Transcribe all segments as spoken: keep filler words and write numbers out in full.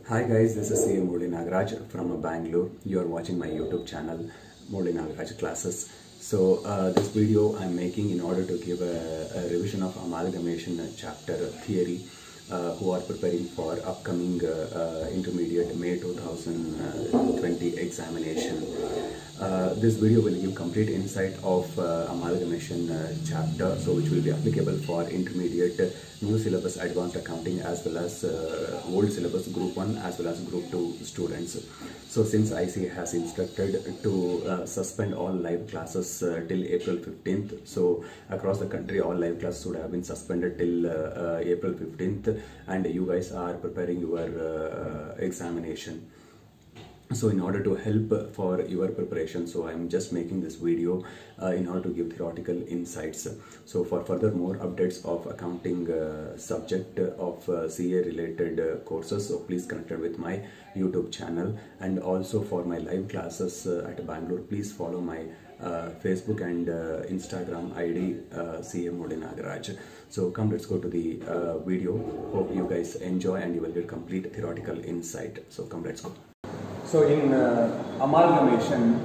Hi guys, this is C A Murli Nagaraj from Bangalore. You are watching my YouTube channel Murli Nagaraj Classes. So uh, this video I'm making in order to give a, a revision of amalgamation chapter theory uh, who are preparing for upcoming uh, uh, intermediate May two thousand twenty examination. Uh, this video will give complete insight of uh, amalgamation uh, chapter, so which will be applicable for intermediate, uh, new syllabus advanced accounting, as well as uh, old syllabus group one as well as group two students. So since I C A has instructed to uh, suspend all live classes uh, till April fifteenth, so across the country all live classes would have been suspended till uh, uh, April fifteenth, and you guys are preparing your uh, examination. So in order to help for your preparation, so I'm just making this video uh, in order to give theoretical insights. So for further more updates of accounting uh, subject of uh, C A related uh, courses, so please connect with my YouTube channel, and also for my live classes uh, at Bangalore, please follow my uh, Facebook and uh, Instagram I D uh, C A Murli Nagaraj. So come, let's go to the uh, video. Hope you guys enjoy and you will get complete theoretical insight. So come, let's go. So in uh, amalgamation,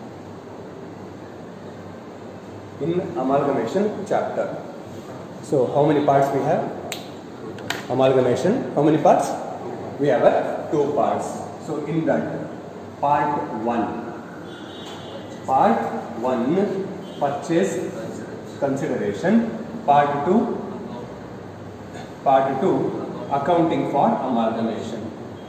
in amalgamation chapter, so how many parts we have? Amalgamation, how many parts? We have uh, two parts. So in that, part one, part one, purchase consideration, part two, part two, accounting for amalgamation.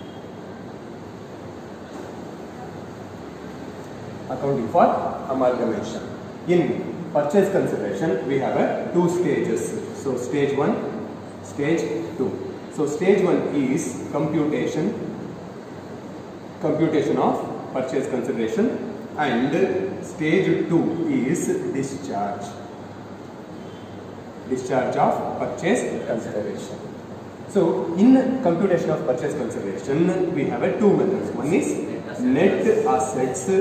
Accounting for amalgamation. In purchase consideration, we have a two stages. So stage one, stage two. So stage one is computation, computation of purchase consideration, and stage two is discharge, discharge of purchase consideration. So in computation of purchase consideration, we have a two methods. One is net assets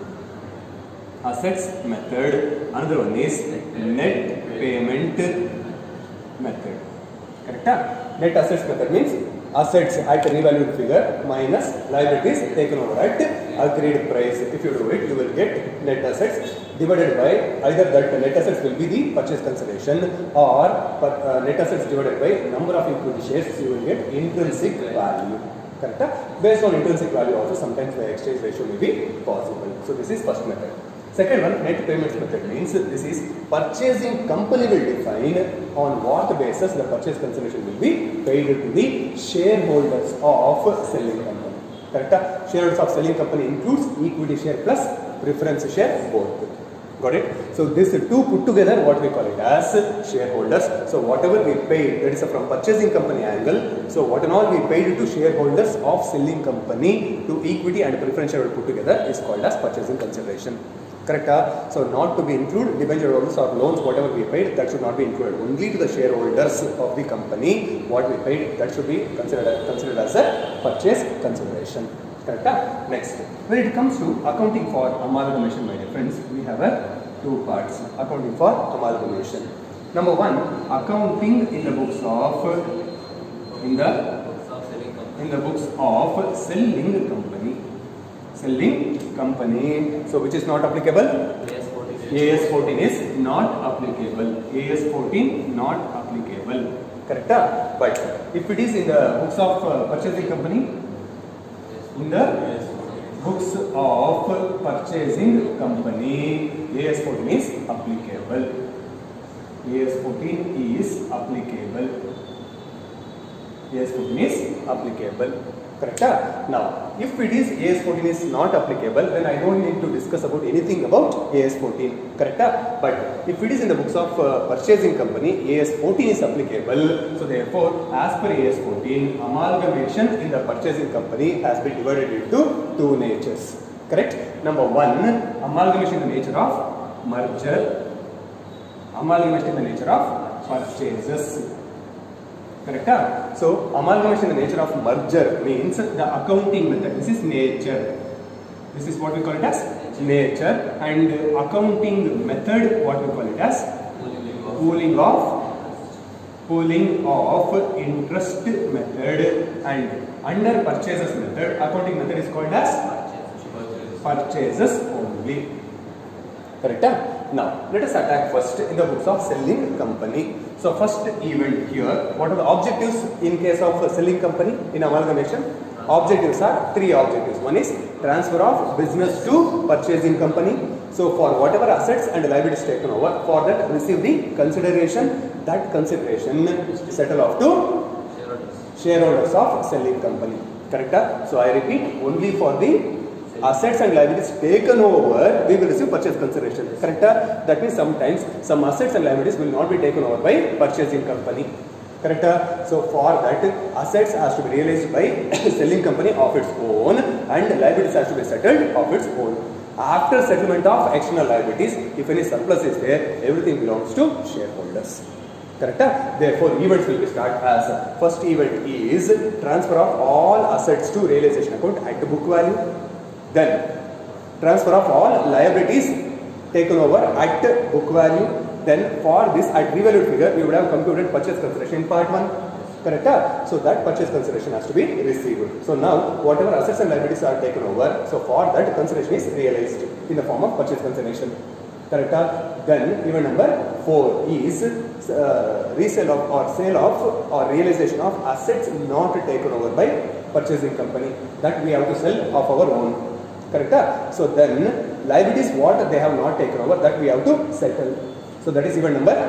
assets method, another one is net payment method. Correct? Net assets method means assets at revalued figure minus liabilities taken over at agreed price. If you do it, you will get net assets divided by either that net assets will be the purchase consideration, or uh, net assets divided by number of equity shares, you will get intrinsic value. Correct? Based on intrinsic value also sometimes the exchange ratio may be possible. So this is first method. Second one, net payments method means this is purchasing company will define on what basis the purchase consideration will be paid to the shareholders of selling company. Correct? Shareholders of selling company includes equity share plus preference share both. Got it? So this two put together, what we call it as shareholders. So whatever we paid, that is from purchasing company angle. So what and all we paid to shareholders of selling company to equity and preference share put together is called as purchasing consideration. Correct? So not to be included debenture holders or loans, whatever we paid, that should not be included. Only to the shareholders of the company, what we paid, that should be considered, considered as a purchase consideration. Correct? Next, when it comes to accounting for amalgamation, my dear friends, we have a two parts. Accounting for amalgamation. Number one, accounting in the books of in the in the books of selling company. Selling company. So which is not applicable? A S fourteen is not applicable. A S fourteen not applicable. Correct? But if it is in the books of uh, purchasing company, in the books of purchasing company, A S fourteen is applicable. A S fourteen is applicable. A S fourteen is applicable. Correct? Now, if it is A S fourteen is not applicable, then I don't need to discuss about anything about A S fourteen. Correct? But if it is in the books of uh, purchasing company, A S fourteen is applicable. So therefore, as per A S fourteen, amalgamation in the purchasing company has been divided into two natures. Correct? Number one, amalgamation in the nature of merger. Amalgamation in the nature of purchases. Correct? So amalgamation in the nature of merger means the accounting method. This is nature. This is what we call it as nature, and accounting method, what we call it as pooling of pooling of interest method, and Under purchases method, accounting method is called as purchases only. Correct? Now, let us attack first in the books of selling company. So, first event here, what are the objectives in case of selling company in amalgamation? Objectives are three objectives. One is transfer of business to purchasing company. So, for whatever assets and liabilities taken over, for that receive the consideration. That consideration settle off to shareholders of selling company. Correct? So, I repeat, only for the assets and liabilities taken over, we will receive purchase consideration. Correct? That means sometimes some assets and liabilities will not be taken over by purchasing company. Correct? So for that, assets has to be realized by selling company of its own and liabilities has to be settled of its own. After settlement of external liabilities, if any surplus is there, everything belongs to shareholders. Correct? Therefore, events will be start as first event is transfer of all assets to realization account at book value. Then transfer of all liabilities taken over at book value. Then for this at revalued figure, we would have computed purchase consideration in part one. Correct? So that purchase consideration has to be received. So now whatever assets and liabilities are taken over, so for that consideration is realized in the form of purchase consideration. Correct? Then event number four is uh, resale of or sale of or realization of assets not taken over by purchasing company that we have to sell of our own. Correct? So then liabilities what they have not taken over, that we have to settle. So that is event number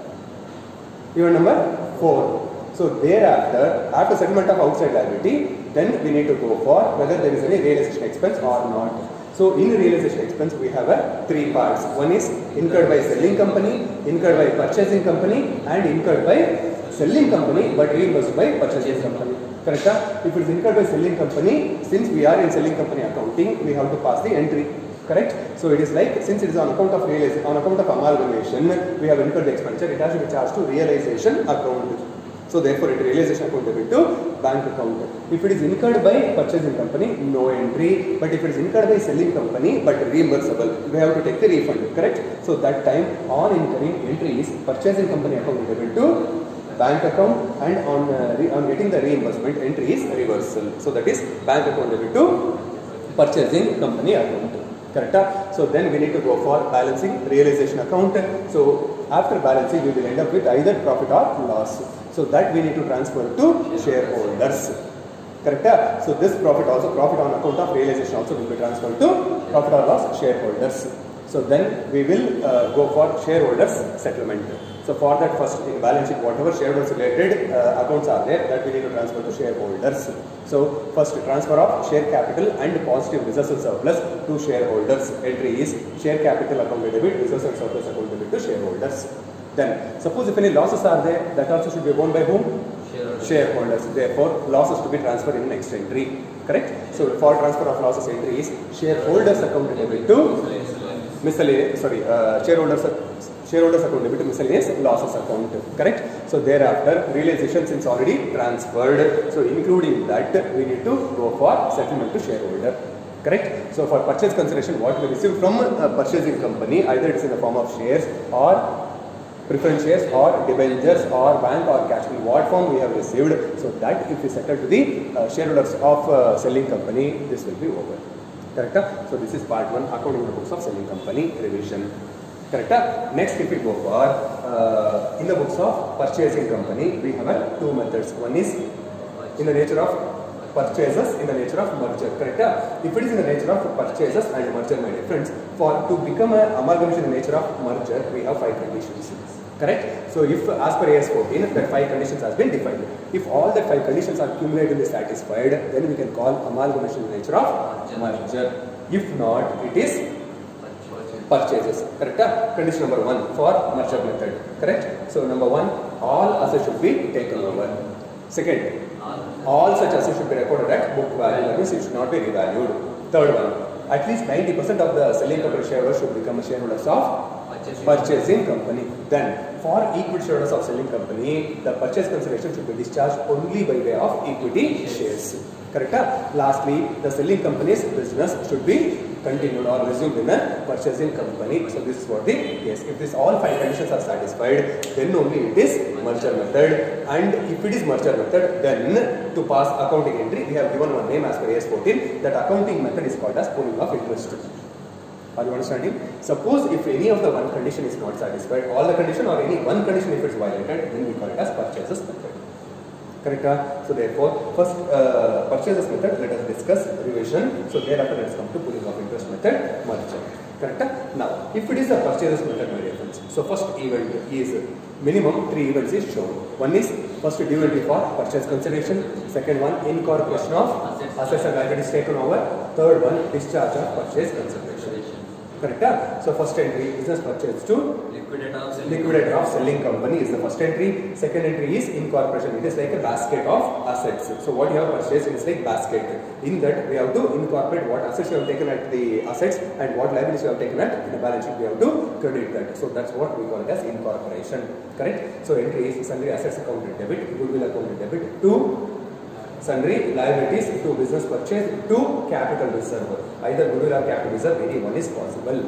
event number four. So thereafter, after settlement of outside liability, then we need to go for whether there is any realization expense or not. So in realization expense, we have a three parts. One is incurred by selling company, incurred by purchasing company, and incurred by selling company but reimbursed by purchasing company. Correct? If it is incurred by selling company, since we are in selling company accounting, we have to pass the entry. Correct? So it is like, since it is on account of realization, on account of amalgamation, we have incurred the expenditure, it has to be charged to realization account. So therefore, it realization account debit to bank account. If it is incurred by purchasing company, no entry. But if it is incurred by selling company, but reimbursable, we have to take the refund. Correct? So that time, on incurring entry is purchasing company account debit to bank account, and on uh, on getting the reimbursement entry is reversal. So that is bank account debit to purchasing company account. Correct? So then we need to go for balancing realization account. So after balancing, we will end up with either profit or loss. So that we need to transfer to shareholders. Correct? So this profit also, profit on account of realization also will be transferred to profit or loss shareholders. So then we will uh, go for shareholders settlement. So for that, first in balance sheet, whatever shareholders related uh, accounts are there, that we need to transfer to shareholders. So first transfer of share capital and positive reserves and surplus to shareholders. Entry is share capital account debit, reserves and surplus account debit to shareholders. Then suppose if any losses are there, that also should be borne by whom? Shareholders. Shareholders. Therefore, losses to be transferred in next entry. Correct? So for transfer of losses entry is shareholders account debit to miscellaneous, sorry, uh, shareholders shareholders account debit to miscellaneous losses account. Correct? So thereafter, realization since already transferred. So including that, we need to go for settlement to shareholder. Correct? So for purchase consideration, what we receive from a purchasing company, either it is in the form of shares or preference shares or debentures or bank or cash, in what form we have received, so that if we settle to the uh, shareholders of uh, selling company, this will be over. Correct? So this is part one, accounting the books of selling company revision. Correct? Next, if we go for uh, in the books of purchasing company, we have uh, two methods. One is in the nature of purchases, in the nature of merger. Correct? If it is in the nature of purchases and merger, my dear friends, for to become an amalgamation in the nature of merger, we have five conditions. Correct? So if as per A S fourteen, the five conditions has been defined. If all the five conditions are cumulatively satisfied, then we can call amalgamation in the nature of merger. If not, it is purchases. Correct? Condition number one for merger method. Correct? So number one, all assets should be taken over. Second, all such assets should be recorded at book value. That means it should not be revalued. Third one, at least ninety percent of the selling company shareholders should become shareholders of purchasing company. Then, for equity shareholders of selling company, the purchase consideration should be discharged only by way of equity shares. Correct? Lastly, the selling company's business should be continued or resumed in a purchasing company. So this is what the case. If this all five conditions are satisfied, then only it is merger method. And if it is merger method, then to pass accounting entry, we have given one name as per A S fourteen. That accounting method is called as pooling of interest. Are you understanding? Suppose if any of the one condition is not satisfied, all the condition or any one condition if it is violated, then we call it as purchases method. Correct? So therefore, first uh, purchases method, let us discuss revision. So thereafter let us come to pooling of interest method, merger. Correct? Now, if it is a purchases method, my dear friends, so first event is minimum three events is shown. One is first due entry for purchase consideration. Second one, incorporation of assets and liabilities taken over. Third one, discharge of purchase consideration. Correct? So first entry, business purchase to Liquidator of selling, liquidator of selling company is the first entry. Second entry is incorporation. It is like a basket of assets. So what you have purchased is like basket. In that we have to incorporate what assets you have taken at the assets and what liabilities you have taken at in the balance sheet. We have to credit that. So that's what we call it as incorporation. Correct? So entry is sundry assets accounted debit, goodwill accounted debit to sundry liabilities to business purchase to capital reserve. Either goodwill or capital reserve, any one is possible.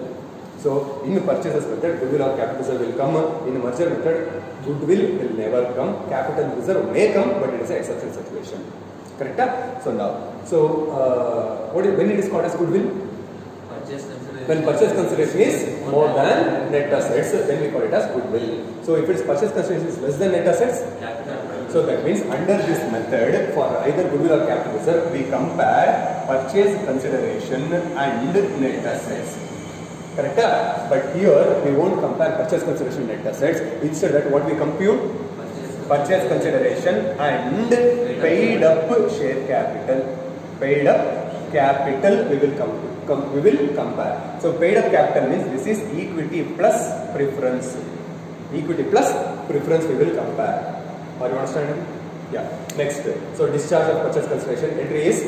So in purchases method, goodwill or capital reserve will come. In merger method, goodwill will never come. Capital reserve may come, but it is an exceptional situation. Correct? So now, so uh, what is, when it is called as goodwill? purchase consideration. When purchase consideration is more than net assets, then we call it as goodwill. So if its purchase consideration is less than net assets, Capital. so that means under this method, for either goodwill or capital reserve, we compare purchase consideration and net assets. Correct? But here we won't compare purchase consideration and net assets. Instead that what we compute? Purchase. Purchase consideration and paid up share capital. Paid up capital we will com com we will compare. So paid up capital means this is equity plus preference. Equity plus preference we will compare. Are you understanding? Yeah. Next. So discharge of purchase consideration entry is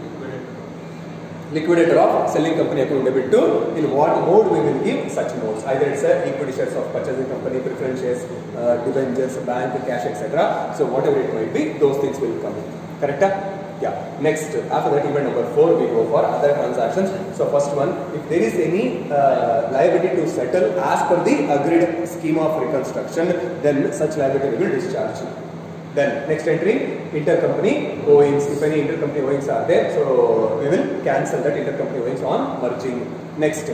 liquidator of selling company account debit to. In what mode we will give such modes? Either it's a equity shares of purchasing company, preference shares, uh, debentures, bank, cash, et cetera. So whatever it might be, those things will come in. Correct? Yeah. Next, after that event number four, we go for other transactions. So first one, if there is any uh, liability to settle as per the agreed scheme of reconstruction, then such liability will discharge. Then next entry, intercompany owings. If any intercompany owings are there, so we will cancel that intercompany owings on merging. Next,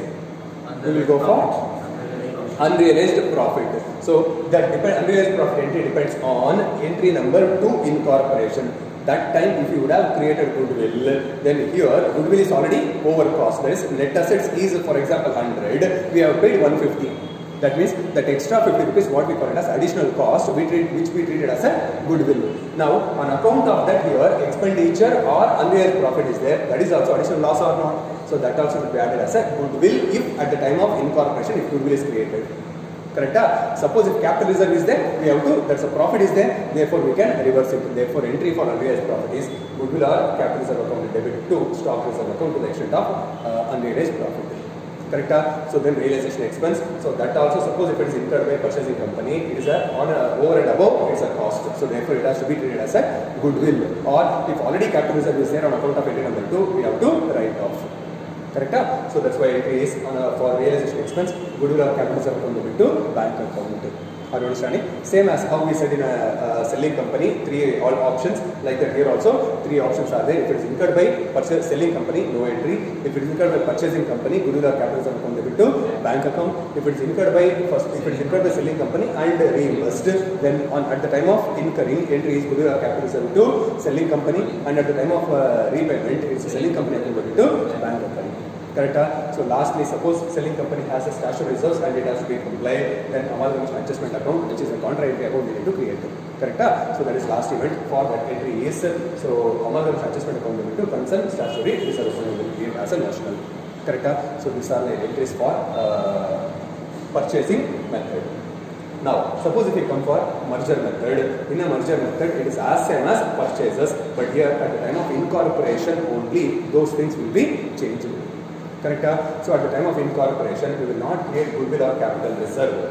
we will go for unrealized profit. So that depend, unrealized profit entry depends on entry number two, incorporation. That time if you would have created goodwill, then here goodwill is already over cost. That is net assets is for example one hundred, we have paid one hundred fifty. That means that extra fifty rupees what we call it as additional cost we treat, which we treated as a goodwill. Now on account of that here expenditure or unrealized profit is there, that is also additional loss or not. So that also will be added as a goodwill if at the time of incorporation if goodwill is created. Correct? Suppose if capital reserve is there, we have to, that's a profit is there, therefore we can reverse it. Therefore entry for unrealized profit is goodwill or capital reserve account debit to stock reserve account to the extent of uh, unrealized profit. Correct? So then realization expense. So that also, suppose if it is incurred by purchasing company, it is a on a over and above, it is a cost. So therefore it has to be treated as a goodwill. Or if already capital reserve is there on account of entry number two, we have to write off. Correct? So that's why entry is on a, for realization expense, goodwill or capital reserve account debit to bank account. Are you understanding? Same as how we said in a, a selling company, three all options. Like that here also, three options are there. If it is incurred by purchase selling company, no entry. If it is incurred by purchasing company, goodwill or capital reserve account debit to bank account. If it is incurred by first, if it is incurred by selling company and reimbursed, then on at the time of incurring, entry is goodwill or capital reserve to selling company, and at the time of uh, repayment, it is selling company account debit to bank company. Correct? So lastly, suppose selling company has a statutory reserves and it has to be complied, then amalgamation adjustment account, which is a contra entry account, we need to create it. Correct? So that is last event for that entry is, so amalgamation adjustment account we need to concern statutory reserve account will create as a national. Correct? So these are the entries for uh, purchasing method. Now, suppose if we come for merger method, in a merger method it is as same as purchases, but here at the time of incorporation only those things will be changed. Correct? So at the time of incorporation, we will not create goodwill or capital reserve.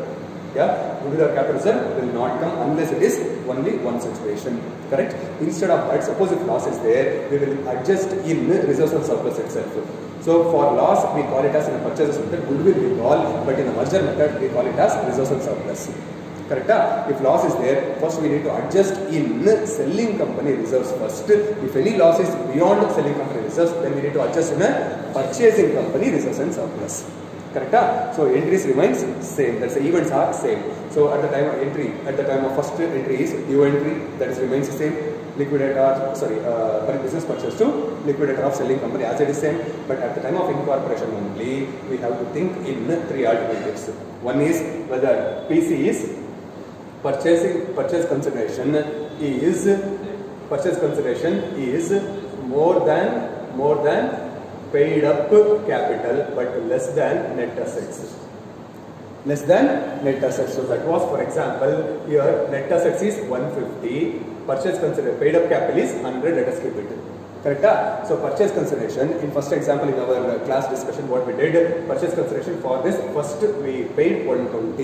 Yeah, goodwill or capital reserve will not come unless it is only one situation. Correct? Instead of that, suppose if loss is there, we will adjust in reserves and surplus itself. So for loss, we call it as in a purchases method, goodwill we call, but in a merger method, we call it as reserves and surplus. Correct? If loss is there, first we need to adjust in selling company reserves first. If any loss is beyond selling company reserves, then we need to adjust in a purchasing company reserves and surplus. Correct? So entries remains same. That's the events are same. So at the time of entry, at the time of first entry is due entry, that is remains the same. Liquidator, sorry, uh, business purchase to liquidator of selling company as it is same. But at the time of incorporation only, we have to think in three alternatives. One is whether P C is purchasing purchase consideration is purchase consideration is more than more than paid up capital but less than net assets. Less than net assets. So that was, for example, here net assets is one fifty, purchase consideration paid up capital is one hundred. Let us keep it. Correct? So purchase consideration, in first example in our class discussion, what we did, purchase consideration for this first we paid one twenty.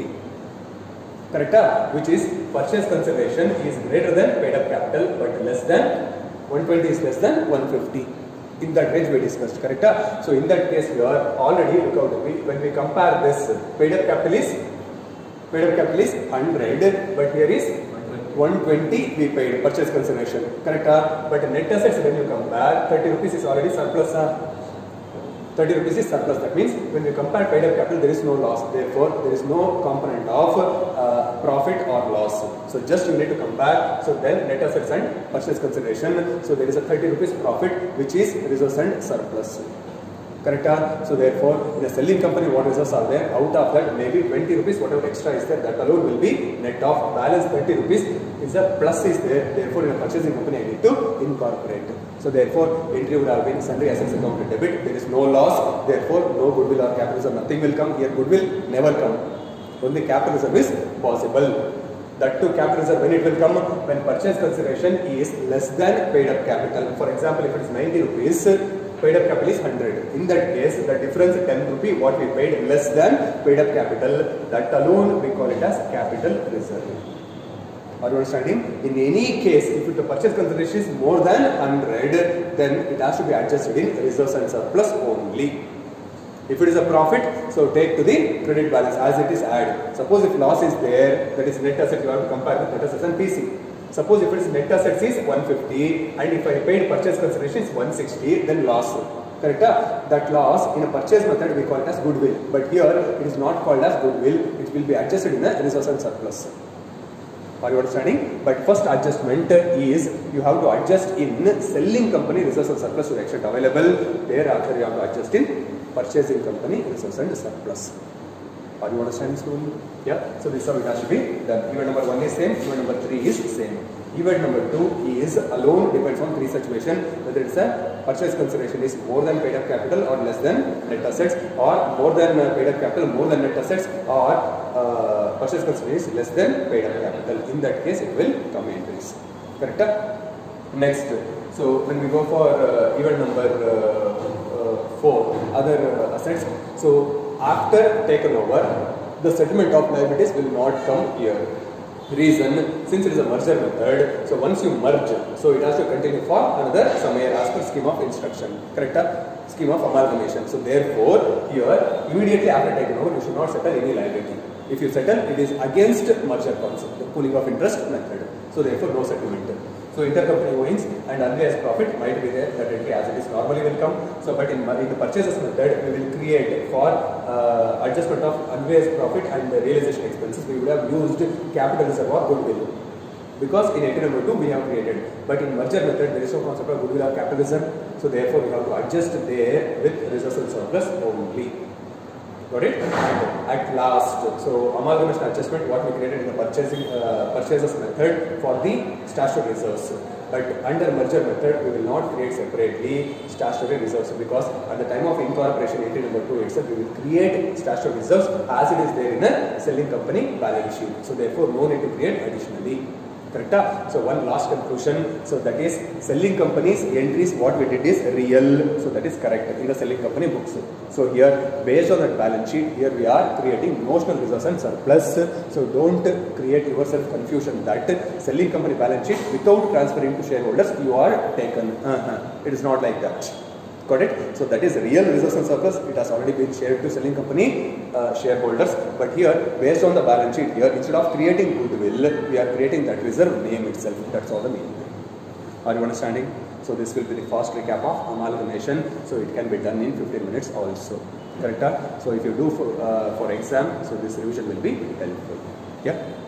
Correct? Which is purchase consideration is greater than paid up capital but less than one twenty is less than one fifty. In that range we discussed, correct? So in that case we are already, look out, we, when we compare this, paid up capital is paid up capital is one hundred, but here is one twenty we paid purchase consideration, correct? But net assets when you compare, thirty rupees is already surplus. thirty rupees is surplus. That means when we compare paid up capital, there is no loss. Therefore, there is no component of uh, profit or loss. So just you need to compare. So then net assets and purchase consideration. So there is a thirty rupees profit which is reserves and surplus. Correct? So therefore, in a selling company, what reserves are there? Out of that, maybe twenty rupees, whatever extra is there, that alone will be net off. Balance thirty rupees is a plus is there. Therefore, in a purchasing company, I need to incorporate. So therefore, entry would have been sundry assets account to debit. There is no loss. Therefore, no goodwill or capital reserve. Nothing will come. Here, goodwill never come. Only capital reserve is possible. That too, capital reserve when it will come, when purchase consideration is less than paid up capital. For example, if it is ninety rupees, paid up capital is one hundred. In that case, the difference ten rupee what we paid less than paid up capital, that alone we call it as capital reserve. Are you understanding? In any case, if the purchase consideration is more than one hundred, then it has to be adjusted in reserves and surplus only. If it is a profit, so take to the credit balance as it is added. Suppose if loss is there, that is net asset, you have to compare with net assets and P C. Suppose if it is net assets is one fifty and if I paid purchase consideration is one sixty, then loss. Correct? That loss in a purchase method we call it as goodwill. But here it is not called as goodwill, it will be adjusted in a reserves and surplus. Are you understanding? But first adjustment is you have to adjust in selling company reserves and surplus to the extent available. Thereafter you have to adjust in purchasing company reserves and surplus. Are you understanding slowly? Yeah. So this is how it has to be done. Event number one is same. Event number three is same. Event number two is alone depends on three situations. Whether it's a purchase consideration is more than paid up capital or less than net assets, or more than uh, paid up capital, more than net assets, or uh, purchase consideration is less than paid up capital. In that case, it will come entries. Correct? Next. So when we go for uh, event number uh, uh, four, other uh, assets. So after taken over, the settlement of liabilities will not come here. Reason, since it is a merger method, so once you merge, so it has to continue for another some year as per scheme of instruction. Correct? Scheme of amalgamation. So therefore, here immediately after taking over, you should not settle any liability. If you settle, it is against merger concept, the pooling of interest method. So therefore, no settlement. So intercompany owings and unrealized profit might be there, that entry as it is normally will come. So but in, in the purchases method, we will create for uh, adjustment of unrealized profit and the realization expenses, we would have used capital reserve or goodwill. Because in entry number two we have created. But in merger method, there is no concept of goodwill or capital reserve. So therefore, we have to adjust there with reserves and surplus only. Got it? And at last, so amalgamation adjustment, what we created in the purchasing uh, purchases method for the statutory reserves. But under merger method, we will not create separately statutory reserves because at the time of incorporation, entry number two itself, we will create statutory reserves as it is there in a selling company balance sheet. So therefore, no need to create additionally. Correct? So one last conclusion. So that is selling company's entries, what we did is real. So that is correct in the selling company books. So here based on that balance sheet, here we are creating notional reserves and surplus. So don't create yourself confusion that selling company balance sheet without transferring to shareholders you are taken. Uh-huh. It is not like that. Got it? So that is real reserves and surplus. It has already been shared to selling company uh, shareholders. But here, based on the balance sheet here, instead of creating goodwill, we are creating that reserve name itself. That's all the meaning. Are you understanding? So this will be the fast recap of amalgamation. So it can be done in fifteen minutes also. Correct? So if you do for, uh, for exam, so this revision will be helpful. Yeah.